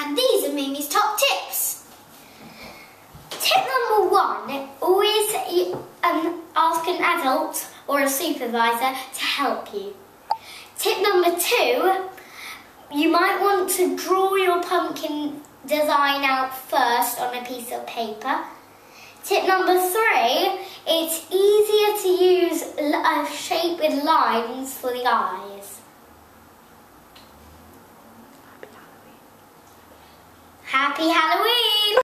And these are Mimi's top tips. Tip number 1, always ask an adult or a supervisor to help you. Tip number 2, you might want to draw your pumpkin design out first on a piece of paper. Tip number 3, it's easier to use a shape with lines for the eyes. Happy Halloween!